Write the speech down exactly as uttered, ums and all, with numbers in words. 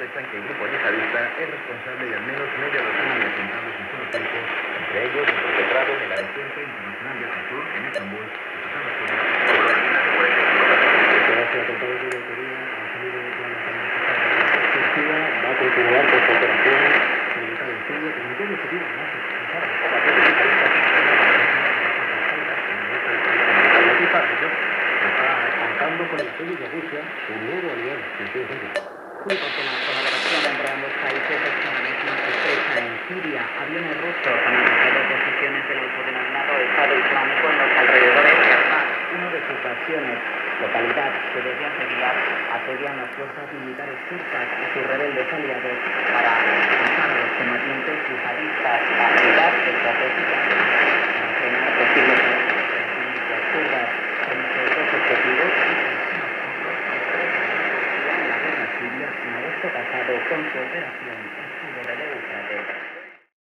sospechan que el grupo yihadista es responsable de al menos media docena de atentados en todo tiempo, entre ellos el perpetrado en el Aeropuerto Internacional de Atatürk en Estambul, acusados por la Este atentado de autoría ha salido ya la Turquía va a continuar con su operación militar en Siria, pero no tiene objetivo más expulsar a las poblaciones yihadistas y para ello está contando con el apoyo de Rusia, su nuevo aliado, en todo sentido. Junto con la colaboración entre ambos países, el terrorismo se estrecha en Siria. Aviones rusos han atacado posiciones del autodenominado Estado Islámico en los alrededores de Assad. Uno de sus bastiones, localidad que desde hace días asedian las fuerzas militares turcas y sus rebeldes aliados para expulsar a los combatientes yihadistas a ayudar estratégicamente a frenar posibles milicias kurdas. Con estos dos objetivos, en la guerra siria en agosto pasado con su operación Escudo del Éufrates.